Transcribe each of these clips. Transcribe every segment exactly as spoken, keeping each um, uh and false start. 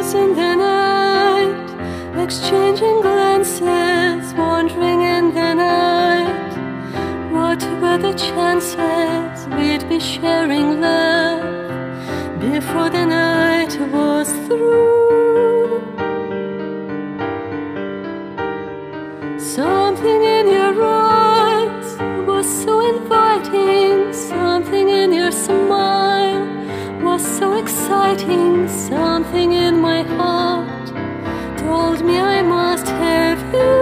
strangers in the night, exchanging glances, wandering in the night. What were the chances we'd be sharing love before the night was through? Something in your eyes was so inviting, something in your smile was so exciting, something in my heart told me I must have you.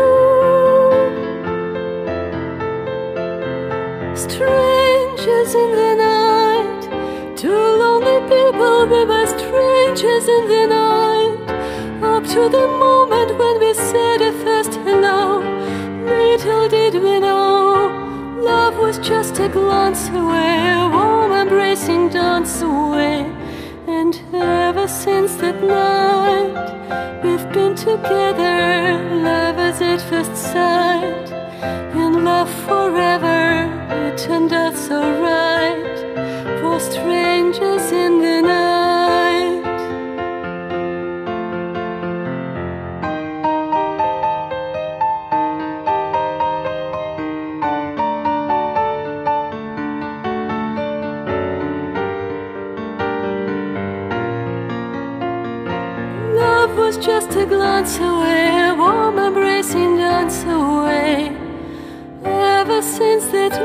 Strangers in the night, two lonely people, we were strangers in the night, up to the moment when we said a first hello. Little did we know, love was just a glance away, a warm embracing dance away. And ever since that night, we've been together, lovers at first sight, in love forever. It turned out so right, for strangers in the night. Love was just a glance away, a warm embracing dance away. Ever since that